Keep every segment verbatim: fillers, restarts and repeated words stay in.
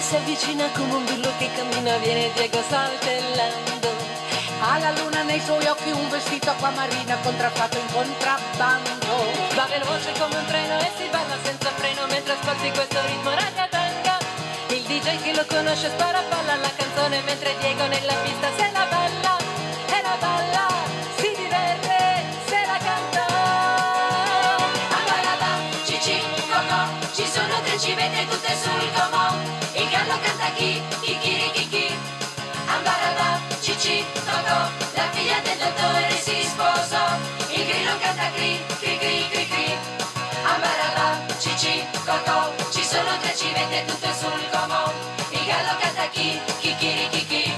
si avvicina come un billo che cammina, viene Diego saltellando. Ha la luna nei suoi occhi, un vestito acquamarina contraffatto in contrabbando. Va veloce come un treno e si balla senza freno mentre ascolti questo ritmo ragatanga. Il D J che lo conosce spara palla alla canzone mentre Diego nella pista se la balla. E la balla, si diverte, se la canta. Ambaraba, Cici, Coco, ci sono tre civette tutte sul comò. Il gallo canta chi, chicchiri chicchi. Ambaraba, Cici, Coco, la figlia del dottore si sposò. Il grillo canta cri, cri cri cri cri. Ambaraba, Cici, Coco, ci sono tre civette tutte sul comò. Il gallo canta chi, chicchiri chicchi.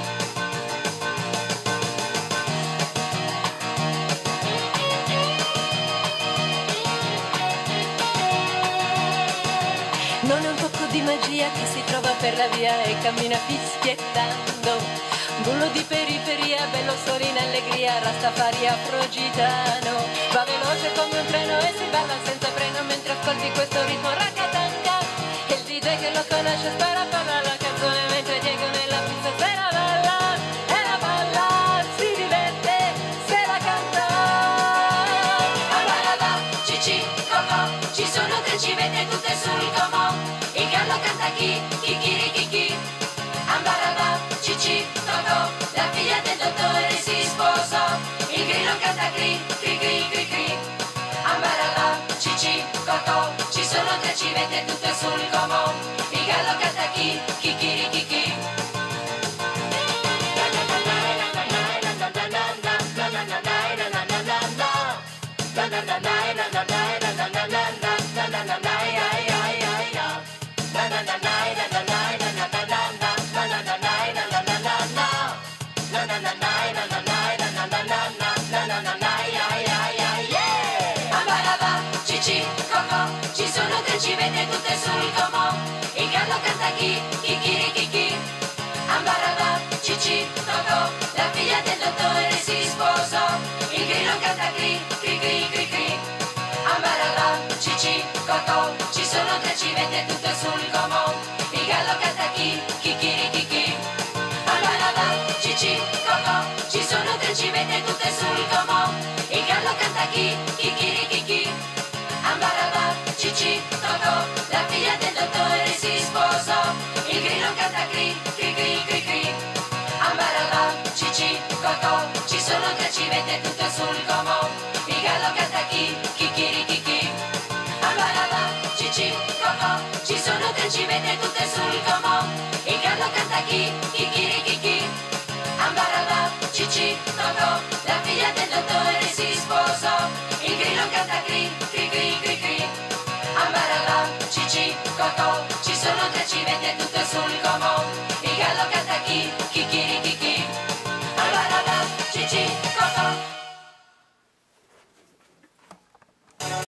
Non è un tocco di magia che si trova per la via e cammina fischiettando. Bullo di periferia, bello solo in allegria, Rastafari afrogitano. Va veloce come un treno e si balla senza freno mentre ascolti questo ritmo ragatanga. E il D J che lo conosce spara palla alla canzone mentre Diego nella pista se la balla. E la balla, si diverte, se la canta. Ambaraba, Cici, Coco, ci sono tre civette tutte sul comò. Il gallo canta chi, chicchiri chicchi. Ambaraba, Cici, Coco, la figlia del dottore si sposò. Il grillo canta cri, cri cri cri cri. Ambaraba, Cici, Coco, ci sono tre civette tutte sul comò. Il gallo canta chi, chicchiri chicchi. Ambaraba, Cici, Coco, ci sono tre civette tutte sul comò. Il gallo canta chi, chicchiri chicchi. Ambaraba, Cici, Coco, la figlia del dottore si sposò. Il grillo canta cri, cri cri cri cri. Ambaraba, Cici, Coco, ci sono tre civette tutte sul comò. Il gallo canta chi, chicchiri chicchi. Ambaraba, Cici, Coco, ci sono tre civette tutte sul comò. Il gallo canta chi, chicchiri chicchi. Ambaraba, Cici, Coco, la figlia del dottore si sposò. Il grillo canta cri, cri cri cri cri. Ambaraba, Cici, Coco, ci sono tre civette tutte sul comò. Il gallo canta chi, chicchiri chicchi. Ambaraba, Cici, Coco, ci sono tre civette tutte sul comò. Il gallo canta chi, chicchiri chicchi. Ambaraba, Cici, Coco, la figlia del dottore